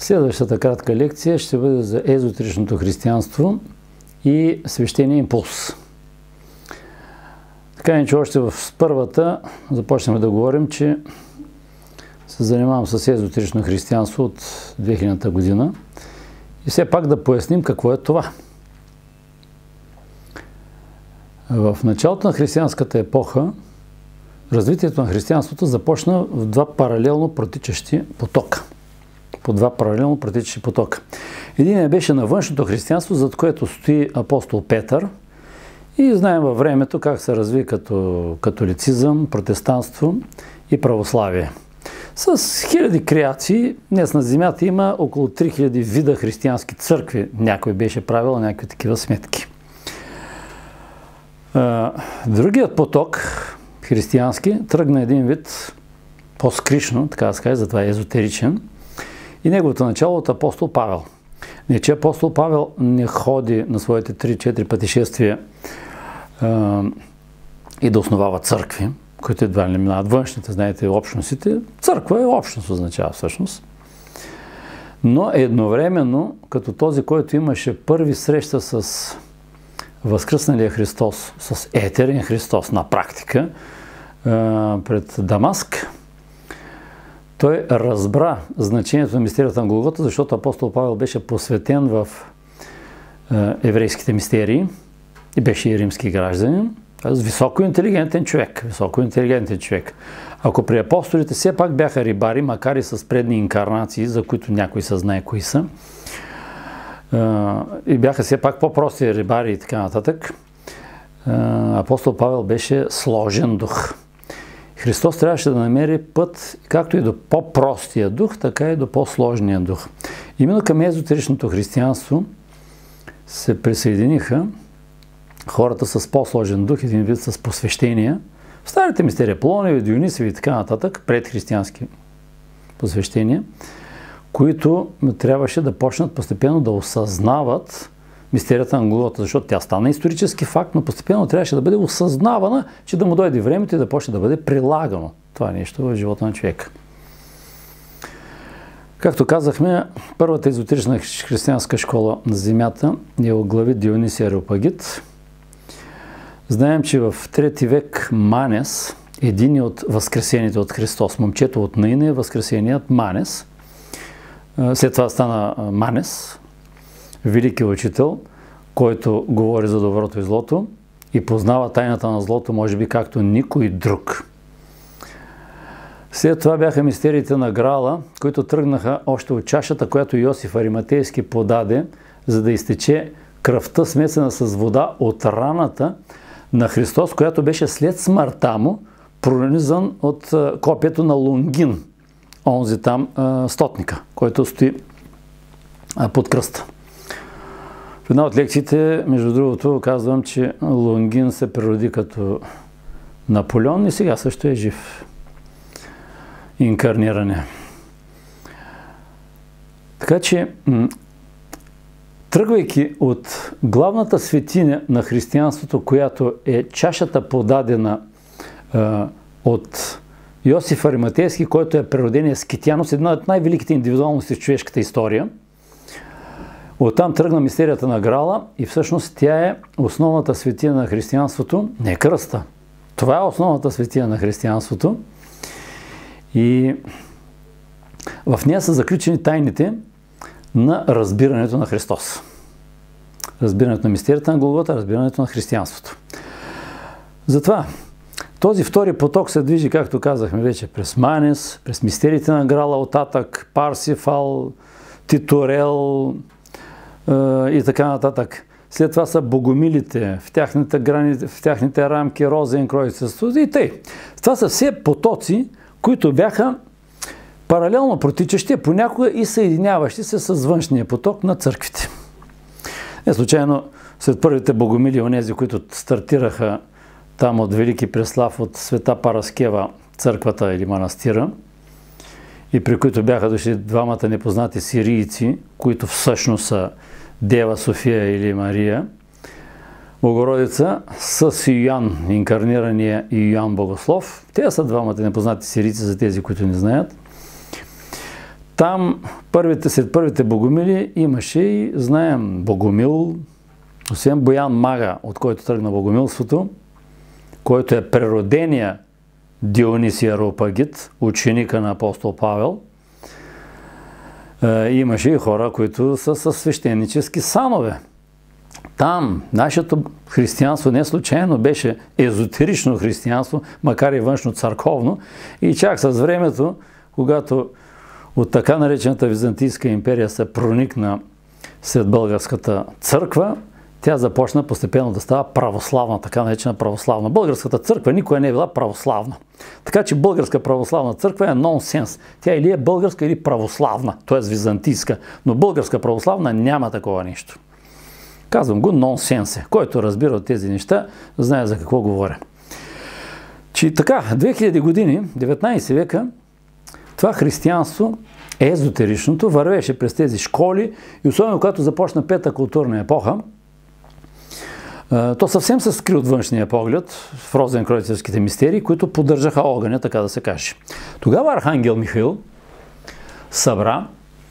Следващата кратка лекция ще бъде за езотеричното християнство и свещения импулс. Така че още в първата започнем да говорим, че се занимавам с езотерично християнство от 2000-та година и все пак да поясним какво е това. В началото на християнската епоха развитието на християнството започна в два паралелно протичащи потока. По два паралелно протичащи потока. Единият беше на външното християнство, зад което стои апостол Петър. И знаем във времето как се разви като католицизъм, протестантство и православие. С хиляди креации, днес на земята има около 3000 вида християнски църкви. Някой беше правил някакви такива сметки. Другият поток, християнски, тръгна един вид по-скришно, така да се каже, затова е езотеричен. И неговото начало от апостол Павел. Не, че апостол Павел не ходи на своите 3-4 пътешествия и да основава църкви, които едва ли не минават външните, знаете, общностите. Църква е общност, означава всъщност. Но едновременно, като този, който имаше първи среща с възкръсналия Христос, с етерен Христос на практика, пред Дамаск, той разбра значението на мистерията на Голгота, защото апостол Павел беше посветен в еврейските мистерии и беше и римски гражданин. Високоинтелигентен човек. Ако при апостолите все пак бяха рибари, макар и с предни инкарнации, за които някой се знае кои са, и бяха все пак по-прости рибари и така нататък, апостол Павел беше сложен дух. Христос трябваше да намери път както и до по-простия дух, така и до по-сложния дух. Именно към езотеричното християнство се присъединиха хората с по-сложен дух, един вид с посвещения. В старите мистерии, Полоневи, Дионисови и така нататък, предхристиянски посвещения, които трябваше да почнат постепенно да осъзнават мистерията на Голгота, защото тя стана исторически факт, но постепенно трябваше да бъде осъзнавана, че да му дойде времето и да почне да бъде прилагано това нещо в живота на човека. Както казахме, първата езотерична християнска школа на земята е оглави Дионисий Ареопагит. Знаем, че в 3 век Манес, един от възкресените от Христос, момчето от Наина е възкресеният Манес. След това стана Манес, велики учител, който говори за доброто и злото и познава тайната на злото, може би както никой друг. След това бяха мистериите на Граала, които тръгнаха още от чашата, която Йосиф Ариматейски подаде, за да изтече кръвта, смесена с вода от раната на Христос, която беше след смъртта му пронизан от копието на Лонгин, онзи там стотника, който стои под кръста. В една от лекциите, между другото, казвам, че Лонгин се природи като Наполеон и сега също е жив. Инкарниране. Така че, тръгвайки от главната светиня на християнството, която е чашата подадена от Йосиф Ариматейски, който е природения скитяност, една от най-великите индивидуалности в човешката история. Оттам тръгна мистерията на Граала и всъщност тя е основната светия на християнството, не кръста. Това е основната светия на християнството и в нея са заключени тайните на разбирането на Христос. Разбирането на мистерията на Голгота, разбирането на християнството. Затова този втори поток се движи, както казахме вече, през Манес, през мистериите на Граала оттатък, Парсифал, Титорел и така нататък. След това са богомилите, в тяхните рамки Розен Кройцерство и тъй. Това са все потоци, които бяха паралелно протичащи, понякога и съединяващи се с външния поток на църквите. Не случайно след първите богомили, онези, които стартираха там от Велики Преслав, от Света Параскева, църквата или манастира, и при които бяха дошли двамата непознати сирийци, които всъщност са Дева София или Мария, Богородица с Йоан, инкарнирания Йоан Богослов. Те са двамата непознати сирийци, за тези, които не знаят. Там след първите богомили имаше и, знаем, Богомил, освен Боян Мага, от който тръгна богомилството, който е преродения Дионисий Ареопагит, ученика на апостол Павел. Имаше и хора, които са със свещенически санове. Там нашето християнство не случайно беше езотерично християнство, макар и външно църковно. И чак с времето, когато от така наречената Византийска империя се проникна сред българската църква, тя започна постепенно да става православна, така наречена православна. Българската църква никога не е била православна. Така че българска православна църква е нонсенс. Тя или е българска, или православна, т.е. византийска. Но българска православна няма такова нещо. Казвам го нонсенс. Който разбира от тези неща, знае за какво говоря. Че така, 2000 години, 19 века, това християнство, езотеричното, вървеше през тези школи и особено когато започна пета културна епоха, то съвсем се скри от външния поглед в розенкройцерските мистерии, които поддържаха огъня, така да се каже. Тогава архангел Михаил събра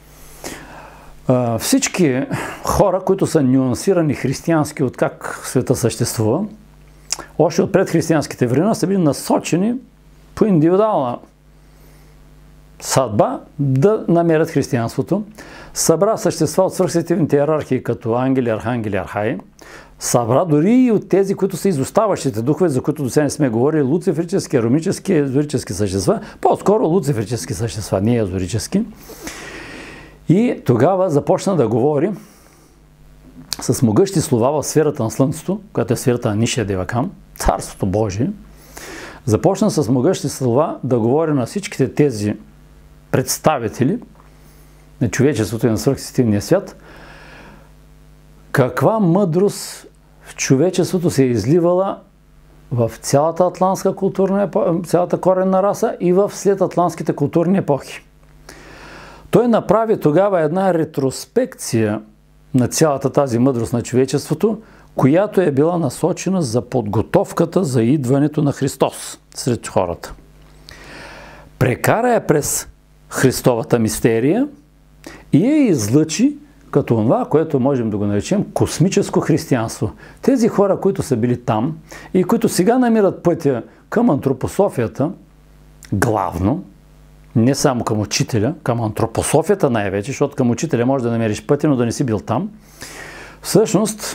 всички хора, които са нюансирани християнски от как света съществува, още от предхристиянските времена са били насочени по индивидуална съдба да намерят християнството. Събра същества от свръхсветивните иерархии, като ангели, архангели, архаи. Събра дори и от тези, които са изоставащите духове, за които до сега не сме говорили, луцифрически, аромически, езорически същества, по-скоро луцифрически същества, не езорически. И тогава започна да говори с могъщи слова в сферата на Слънцето, която е сферата на Нишия Девакан, Царството Божие. Започна с могъщи слова да говори на всичките тези представители на човечеството и на свръхсистемния свят, каква мъдрост в човечеството се е изливала в цялата атлантска културна епоха, цялата коренна раса и в след атлантските културни епохи. Той направи тогава една ретроспекция на цялата тази мъдрост на човечеството, която е била насочена за подготовката за идването на Христос сред хората. Прекара я през Христовата мистерия и я излъчи като това, което можем да го наречем космическо християнство. Тези хора, които са били там и които сега намират пътя към антропософията, главно, не само към учителя, към антропософията най-вече, защото към учителя може да намериш пътя, но да не си бил там, всъщност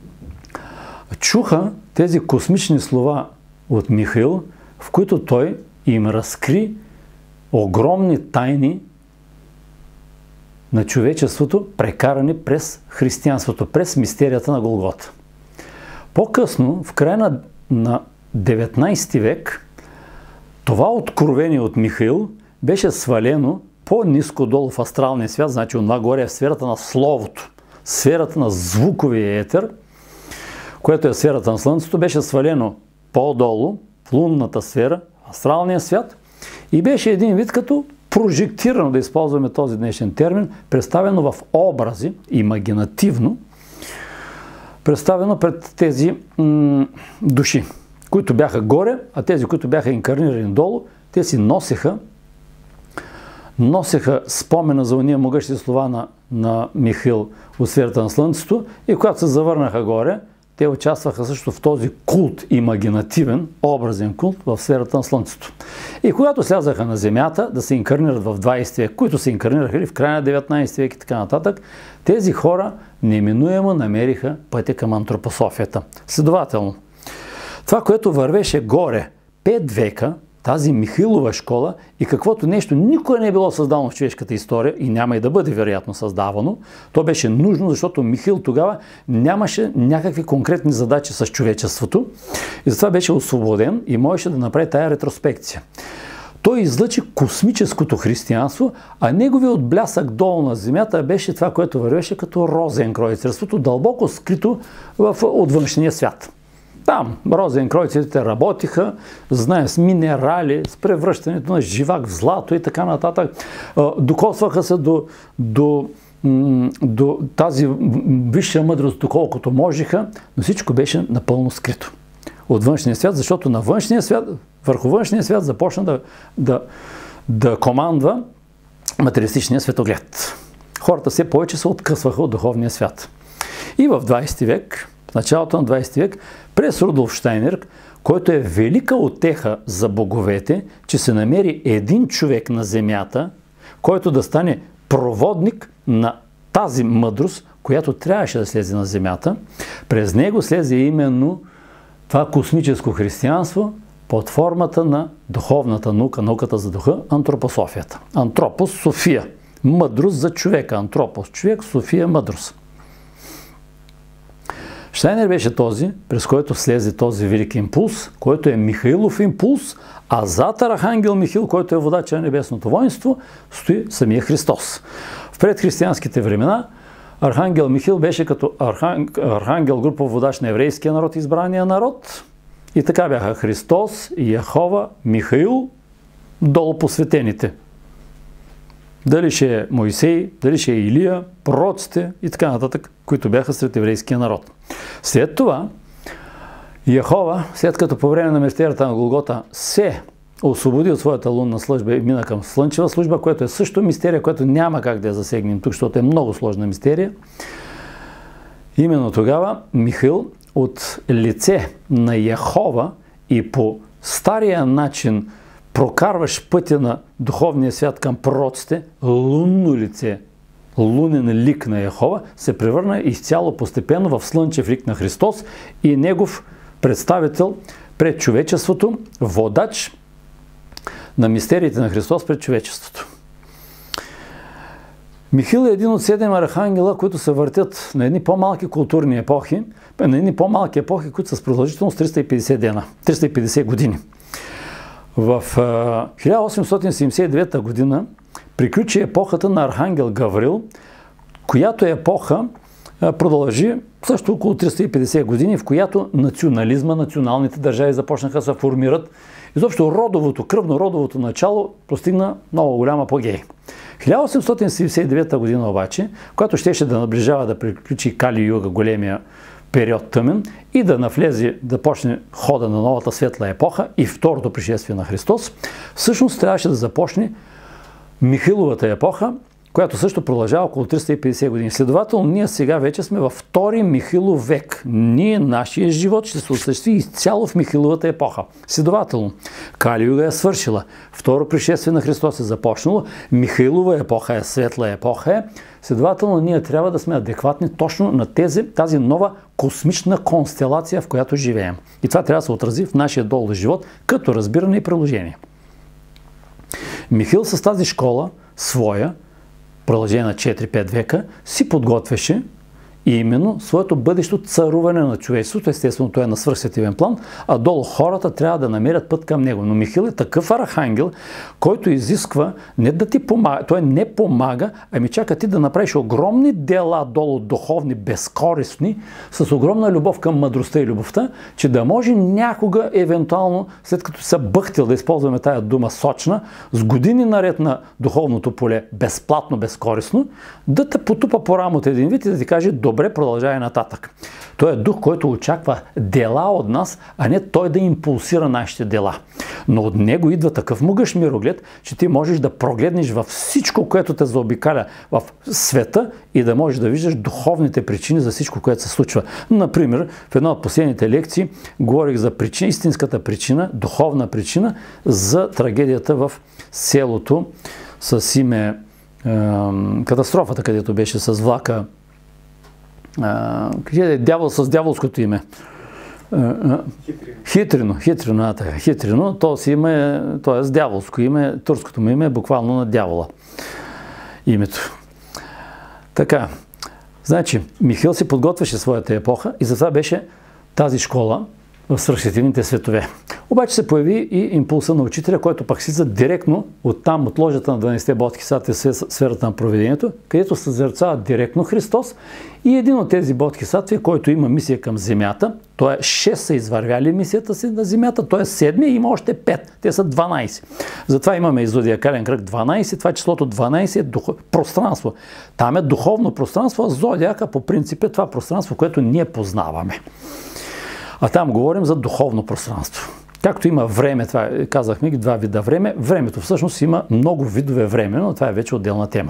чуха тези космични слова от Михаил, в които той им разкри огромни тайни на човечеството, прекарани през християнството, през мистерията на Голгота. По-късно, в края на 19 век, това откровение от Михаил беше свалено по-ниско долу в астралния свят, значи онова горе е в сферата на Словото, сферата на звуковия етер, което е сферата на Слънцето, беше свалено по-долу в лунната сфера, астралния свят, и беше един вид като прожектирано, да използваме този днешен термин, представено в образи, имагинативно, представено пред тези души, които бяха горе, а тези, които бяха инкарнирани долу, те си носеха спомена за уния могъщи слова на Михаил от сферата на Слънцето и когато се завърнаха горе, те участваха също в този култ, имагинативен, образен култ в сферата на Слънцето. И когато слязаха на Земята да се инкарнират в 20 век, които се инкарнираха в края на 19 век и така нататък, тези хора неминуемо намериха пътя към антропософията. Следователно, това, което вървеше горе 5 века, тази Михаилова школа и каквото нещо никога не е било създано в човешката история и няма и да бъде вероятно създавано, то беше нужно, защото Михаил тогава нямаше някакви конкретни задачи с човечеството и затова беше освободен и можеше да направи тая ретроспекция. Той излъчи космическото християнство, а неговият отблясък долу на земята беше това, което вървеше като розенкройцерството, дълбоко скрито от външния свят. Там розенкройцерите работиха, знаем, с минерали, с превръщането на живак в злато и така нататък. Докосваха се до тази висша мъдрост, доколкото можеха, но всичко беше напълно скрито от външния свят, защото на външния свят, върху външния свят започна да командва материалистичния светоглед. Хората все повече се откъсваха от духовния свят. И в 20 век, в началото на 20 век, през Рудолф Щайнер, който е велика утеха за боговете, че се намери един човек на земята, който да стане проводник на тази мъдрост, която трябваше да слезе на земята. През него слезе именно това космическо християнство под формата на духовната наука, науката за духа, антропософията. Антропос, София. Мъдрост за човека. Антропос, човек, София, мъдрост. Щайнер беше този, през който слезе този велик импулс, който е Михаилов импулс, а зад Архангел Михаил, който е водача на небесното воинство, стои самия Христос. В предхристиянските времена Архангел Михаил беше като архангел, групов водач на еврейския народ, избрания народ. И така бяха Христос, Яхова, Михаил, долу посветените. Дали ще е Мойсей, дали ще е Илия, пророците и така нататък, които бяха сред еврейския народ. След това Яхова, след като по време на мистерията на Голгота се освободи от своята лунна служба и мина към слънчева служба, което е също мистерия, което няма как да я засегнем тук, защото е много сложна мистерия. Именно тогава Михаил от лице на Яхова и по стария начин прокарваш пътя на духовния свят към пророците, лунно лице, лунен лик на Яхова, се превърна изцяло постепенно в слънчев лик на Христос и негов представител пред човечеството, водач на мистериите на Христос пред човечеството. Михаил е един от 7 архангела, които се въртят на едни по-малки културни епохи, на едни по-малки епохи, които са с продължителност 350 дена, 350 години. В 1879 година приключи епохата на Архангел Гаврил, която епоха продължи също около 350 години, в която национализма, националните държави започнаха да се формират. Изобщо родовото, кръвно-родовото начало постигна много голям апогей. 1879 година обаче, която щеше да наближава да приключи Кали Юга, големия период тъмен, и да навлезе, да почне хода на новата светла епоха и второто пришествие на Христос, всъщност трябваше да започне Михаиловата епоха, която също продължава около 350 години. Следователно, ние сега вече сме във втори Михаилов век. Нашия живот ще се осъществи изцяло в Михаиловата епоха. Следователно, Кали Юга е свършила. Второ пришествие на Христос е започнало. Михаилова епоха е светла епоха. Следователно, ние трябва да сме адекватни точно на тази нова космична констелация, в която живеем. И това трябва да се отрази в нашия долу живот, като разбиране и приложение. Михаил с тази школа, своя, продължение на 4-5 века, си подготвяше именно своето бъдещо царуване на човечеството. Естествено, той е на свръхсветивен план, а долу хората трябва да намерят път към него. Но Михаил е такъв архангел, който изисква не да ти помага, той не помага, ами чака ти да направиш огромни дела долу, духовни, безкористни, с огромна любов към мъдростта и любовта, че да може някога, евентуално, след като се бъхтил, да използваме тая дума сочна, с години наред на духовното поле, безплатно, безкористно, да те потупа по рамото един вид и да ти каже: добре, продължава нататък. Той е дух, който очаква дела от нас, а не той да импулсира нашите дела. Но от него идва такъв могъщ мироглед, че ти можеш да прогледнеш във всичко, което те заобикаля в света и да можеш да виждаш духовните причини за всичко, което се случва. Например, в една от последните лекции говорих за причина, истинската причина, духовна причина за трагедията в селото с име катастрофата, където беше с влака. Дявол с дяволското име. Хитрино. То си име, т.е. дяволско име, турското му име е буквално на дявола. Името. Така, значи, Михаил си подготвяше своята епоха и затова беше тази школа в свръхсветивните светове. Обаче се появи и импулса на учителя, който пак слиза директно оттам, от ложата на 12-те бодхисаттви в сферата на провидението, където съзерцава директно Христос, и един от тези бодхисаттви, който има мисия към Земята, той е 6 са извървяли мисията си на Земята, той е 7 и има още 5, те са 12. Затова имаме и зодиакален кръг 12, това числото 12 е пространство. Там е духовно пространство, а зодиака по принцип е това пространство, което ние познаваме. А там говорим за духовно пространство. както има време, това казахме ги, два вида време, времето всъщност има много видове време, но това е вече отделна тема.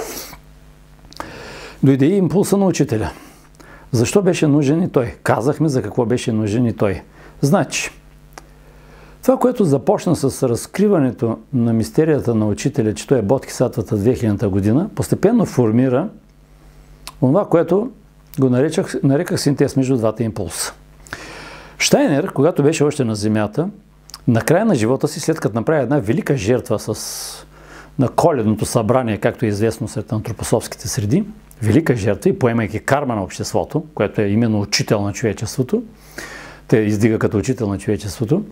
Дойде и импулса на учителя. Защо беше нужен и той? Казахме за какво беше нужен и той. Значи, това, което започна с разкриването на мистерията на учителя, че той е Бодхисаттвата 2000-та година, постепенно формира това, което го нареках синтез между двата импулса. Щайнер, когато беше още на Земята, на края на живота си, след като направи една велика жертва на коледното събрание, както е известно сред антропософските среди, велика жертва и поемайки карма на обществото, което е именно учител на човечеството, те издига като учител на човечеството,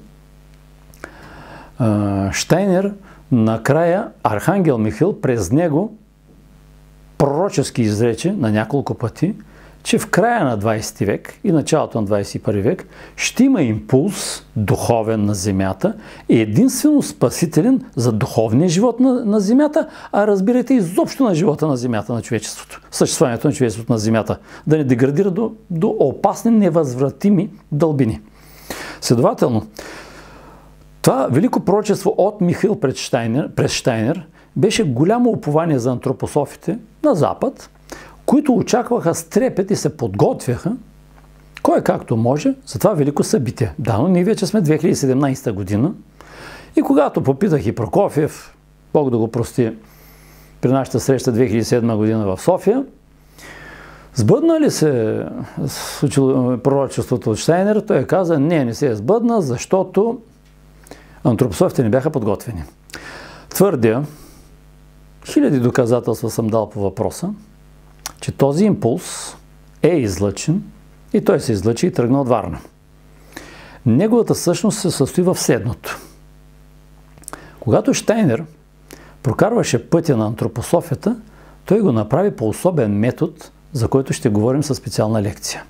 Щайнер накрая Архангел Михаил през него пророчески изрече на няколко пъти, че в края на 20 век и началото на 21 век ще има импулс духовен на Земята, единствено спасителен за духовния живот на Земята, а разбирайте изобщо на живота на Земята, на човечеството, съществуването на човечеството на Земята, да не деградира до опасни, невъзвратими дълбини. Следователно, това велико пророчество от Михаил през Щайнер беше голямо упование за антропософите на Запад, които очакваха с трепет и се подготвяха, кой както може, за това велико събитие. Да, но ние вече сме 2017 година и когато попитах и Прокофиев, Бог да го прости, при нашата среща 2007 година в София, сбъдна ли се пророчеството от Щайнер? Той каза, не се е сбъдна, защото антропософите не бяха подготвени. Твърдя, хиляди доказателства съм дал по въпроса, че този импулс е излъчен и той се излъчи и тръгна от Варна. Неговата същност се състои в следното. Когато Щайнер прокарваше пътя на антропософията, той го направи по особен метод, за който ще говорим със специална лекция.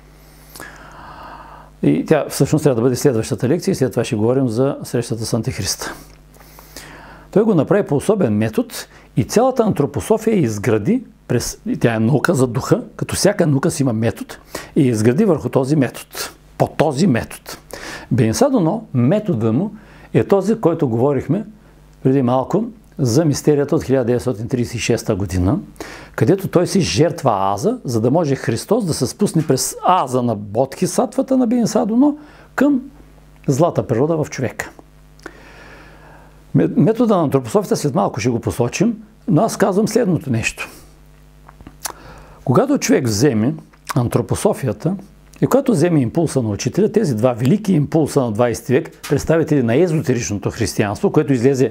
И тя всъщност трябва да бъде следващата лекция и след това ще говорим за срещата с Антихриста. Той го направи по особен метод и цялата антропософия изгради, тя е наука за духа, като всяка наука си има метод, и изгради върху този метод, по този метод. Бенса Доно, метода му е този, който говорихме преди малко за мистерията от 1936 година, където той си жертва аза, за да може Христос да се спусне през аза на Бодхисаттвата на Бенса Доно към злата природа в човека. Метода на антропософията след малко ще го посочим, но аз казвам следното нещо. Когато човек вземе антропософията и когато вземе импулса на учителя, тези два велики импулса на 20 век, представители на езотеричното християнство, което излезе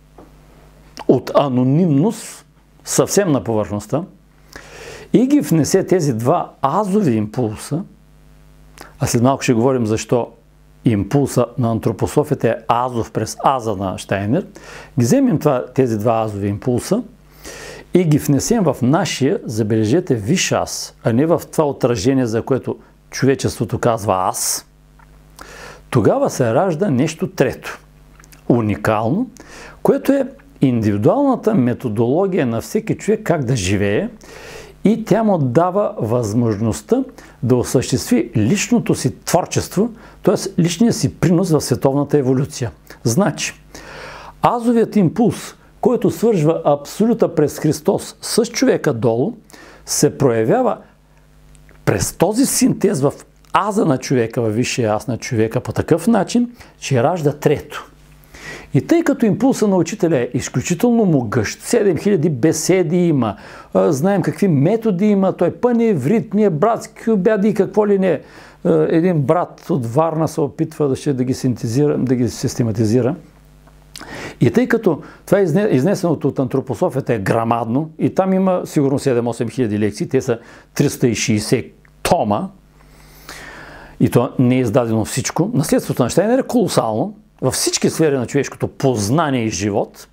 от анонимност съвсем на повърхността, и ги внесе тези два азови импулса, а след малко ще говорим защо импулса на антропософията е азов през аза на Щайнер, ги вземем тези два азови импулса и ги внесем в нашия, забележете, висш аз, а не в това отражение, за което човечеството казва аз, тогава се ражда нещо трето, уникално, което е индивидуалната методология на всеки човек как да живее и тя му дава възможността да осъществи личното си творчество, т.е. личния си принос в световната еволюция. Значи, азовият импулс, който свържва абсолюта през Христос с човека долу, се проявява през този синтез в аза на човека, във висшия аз на човека по такъв начин, че ражда трето. И тъй като импулса на учителя е изключително могъщ, 7000 беседи има, знаем какви методи има, той пъне в ритмия, братски обяди и какво ли не. Един брат от Варна се опитва да ги синтезира, да ги систематизира. И тъй като това изнесеното от антропософията е грамадно и там има сигурно 7-8 хиляди лекции, те са 360 тома и то не е издадено всичко, наследството на Щайнер е колосално във всички сфери на човешкото познание и живот.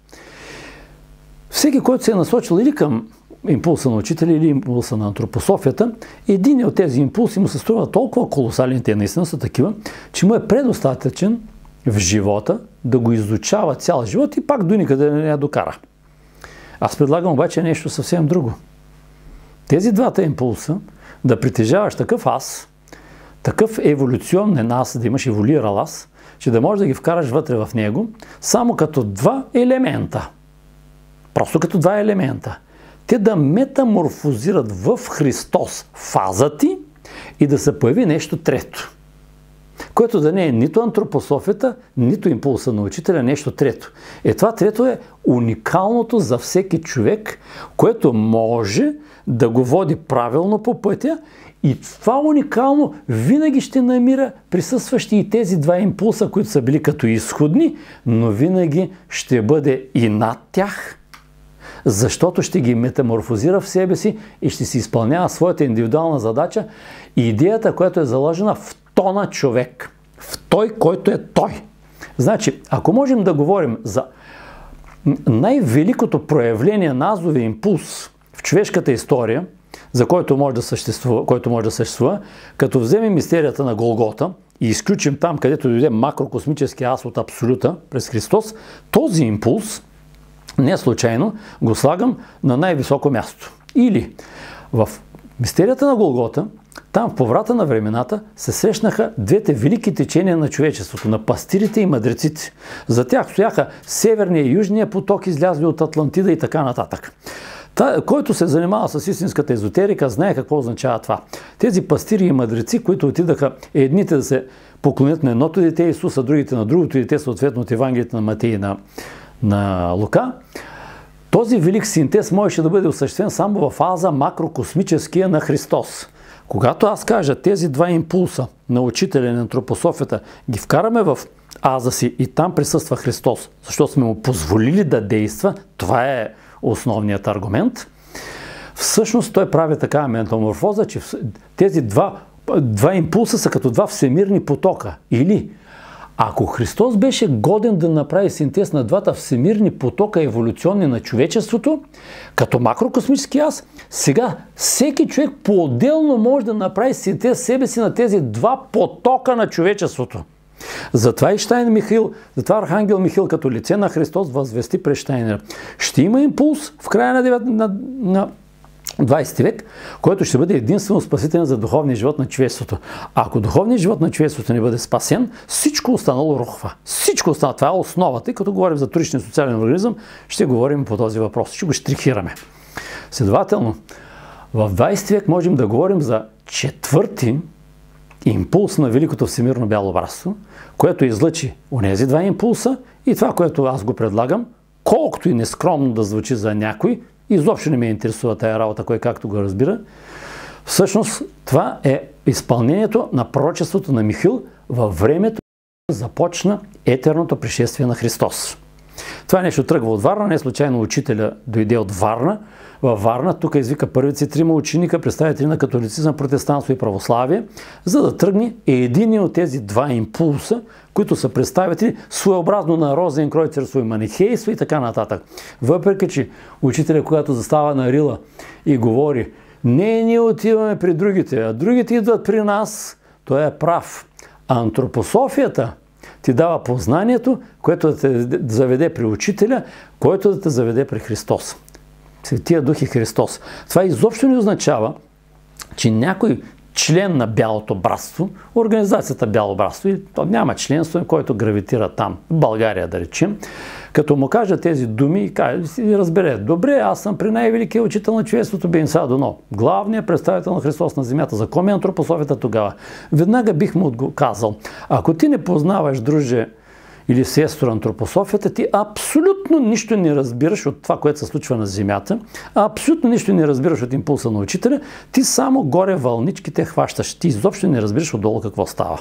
Всеки, който се е насочил или към импулса на учителя, или импулса на антропософията, един от тези импулси му се струва толкова колосален, те наистина са такива, че му е предостатъчен в живота да го изучава цял живот и пак до никъде не я докара. Аз предлагам обаче нещо съвсем друго. Тези двата импулса, да притежаваш такъв аз, такъв еволюционен аз, да имаш еволюирал аз, че да можеш да ги вкараш вътре в него, само като два елемента. Просто като два елемента. Те да метаморфозират в Христос фаза ти и да се появи нещо трето. Което да не е нито антропософията, нито импулса на учителя, нещо трето. Това трето е уникалното за всеки човек, което може да го води правилно по пътя, и това уникално винаги ще намира присъстващи и тези два импулса, които са били като изходни, но винаги ще бъде и над тях, защото ще ги метаморфозира в себе си и ще си изпълнява своята индивидуална задача и идеята, която е заложена в тона човек, в той, който е той. Значи, ако можем да говорим за най-великото проявление на азовия импулс в човешката история, за който може да съществува, като вземем мистерията на Голгота и изключим там, където дойде макрокосмически аз от Абсолюта през Христос, този импулс, не случайно, го слагам на най-високо място. Или в мистерията на Голгота, там в поврата на времената се срещнаха двете велики течения на човечеството, на пастирите и мъдреците. За тях стояха северния и южния поток, излязли от Атлантида и така нататък. Който се занимава с истинската езотерика, знае какво означава това. Тези пастири и мъдреци, които отидаха едните да се поклонят на едното дете Исус, а другите на другото дете, съответно от Евангелието на Матей и на Лука, този велик синтез можеше да бъде осъществен само в фаза макрокосмическия на Христос. Когато аз кажа тези два импулса на учителя на антропософията, ги вкараме в аза си и там присъства Христос, защото сме му позволили да действа, това е основният аргумент. Всъщност той прави такава метаморфоза, че тези два импулса са като два всемирни потока. Или ако Христос беше годен да направи синтез на двата всемирни потока еволюционни на човечеството, като макрокосмически аз, сега всеки човек по-отделно може да направи синтез себе си на тези два потока на човечеството. Затова и затова Архангел Михаил като лице на Христос възвести пред Щайнер. Ще има импулс в края на 20 век, който ще бъде единствено спасителен за духовния живот на човечеството. Ако духовният живот на човечеството не бъде спасен, всичко останало рухва. Всичко останало. Това е основата. И като говорим за вторичния социален организъм, ще говорим по този въпрос. Ще го штрихираме. Следователно, в 20 век можем да говорим за четвърти импулс на великото всемирно бяло братство, което излъчи онези два импулса и това, което аз го предлагам, колкото и нескромно да звучи за някой, изобщо не ме интересува тая работа, кой както го разбира. Всъщност това е изпълнението на пророчеството на Михаил във времето, започна етерното пришествие на Христос. Това нещо тръгва от Варна, не случайно учителя дойде от Варна. Във Варна тук извика първите си трима ученика, представители на католицизъм, протестантство и православие, за да тръгне един от тези два импулса, които са представители своеобразно на Розен Кройцерство и манихейство и така нататък. Въпреки че учителя, когато застава на Рила и говори: не, ние отиваме при другите, а другите идват при нас, той е прав. Антропософията ти дава познанието, което да те заведе при учителя, който да те заведе при Христос. Светия Дух и Христос. Това изобщо не означава, че някой член на Бялото братство, организацията Бяло братство, и то няма членство, който гравитира там, в България да речем, като му кажа тези думи и разбере: добре, аз съм при най-великия учител на човечеството Бенса Доно, главният представител на Христос на земята. За ком е антропософията тогава? Веднага бих му казал: ако ти не познаваш, друже или сестро, антропософията, ти абсолютно нищо не разбираш от това, което се случва на земята, абсолютно нищо не разбираш от импулса на учителя, ти само горе вълничките хващаш, ти изобщо не разбираш отдолу какво става.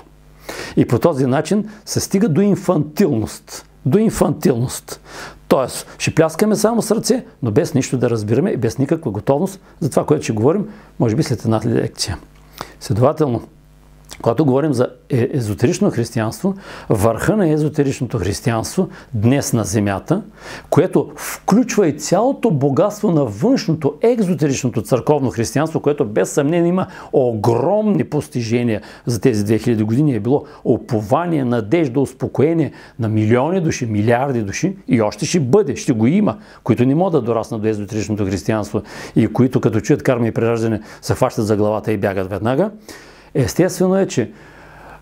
И по този начин се стига до инфантилност. До инфантилност. Тоест, ще пляскаме само с ръце, но без нищо да разбираме и без никаква готовност за това, което ще говорим, може би след една лекция. Следователно, когато говорим за езотерично християнство, върха на езотеричното християнство днес на земята, което включва и цялото богатство на външното екзотеричното църковно християнство, което без съмнение има огромни постижения за тези 2000 години, е било упование, надежда, успокоение на милиони души, милиарди души и още ще бъде, ще го има, които не могат да дораснат до езотеричното християнство и които като чуят карма и прераждане се хващат за главата и бягат веднага. Естествено е, че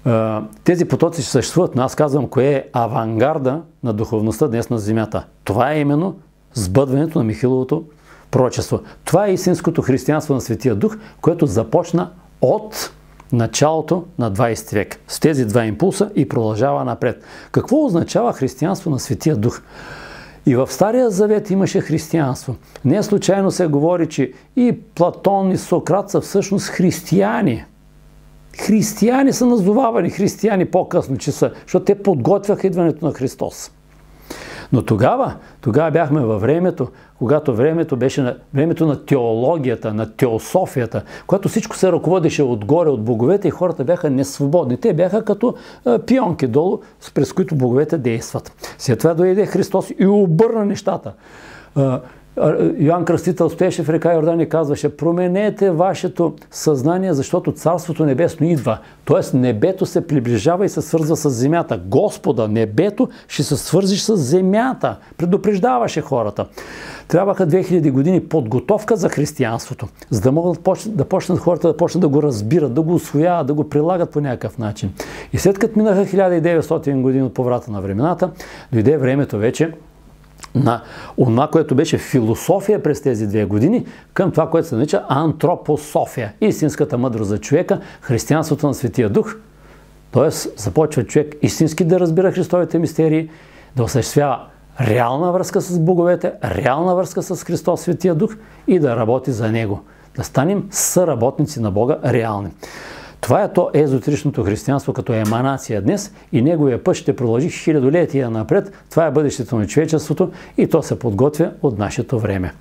Тези потоци ще съществуват, но аз казвам кое е авангарда на духовността днес на земята. Това е именно сбъдването на Михайловото пророчество. Това е истинското християнство на Светия Дух, което започна от началото на 20 век. С тези два импулса и продължава напред. Какво означава християнство на Светия Дух? И в Стария Завет имаше християнство. Не случайно се говори, че и Платон, и Сократ са всъщност християни. Християни са назовавани християни по-късно, защото те подготвяха идването на Христос. Но тогава бяхме във времето, когато времето беше времето на теологията, на теософията, когато всичко се ръководеше отгоре от боговете и хората бяха несвободни. Те бяха като пионки долу, през които боговете действат. След това дойде Христос и обърна нещата. Йоан Кръстител стоеше в река Йордан и казваше: променете вашето съзнание, защото Царството Небесно идва. Тоест небето се приближава и се свързва с земята. Господа, небето ще се свързиш с земята. Предупреждаваше хората. Трябваха 2000 години подготовка за християнството, за да могат да почнат хората да почнат да го разбират, да го усвояват, да го прилагат по някакъв начин. И след като минаха 1900 години от поврата на времената, дойде времето вече на това, което беше философия през тези 2 години, към това, което се нарича антропософия. Истинската мъдрост за човека, християнството на Светия Дух. Тоест, започва човек истински да разбира Христовите мистерии, да осъществява реална връзка с боговете, реална връзка с Христос, Светия Дух и да работи за Него. Да станем съработници на Бога реални. Това е то езотеричното християнство като еманация днес и неговия път ще продължи хилядолетия напред. Това е бъдещето на човечеството и то се подготвя от нашето време.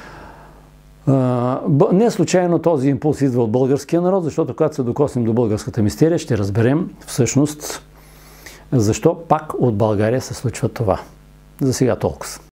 Не случайно този импулс идва от българския народ, защото когато се докоснем до българската мистерия, ще разберем всъщност защо пак от България се случва това. За сега толкова.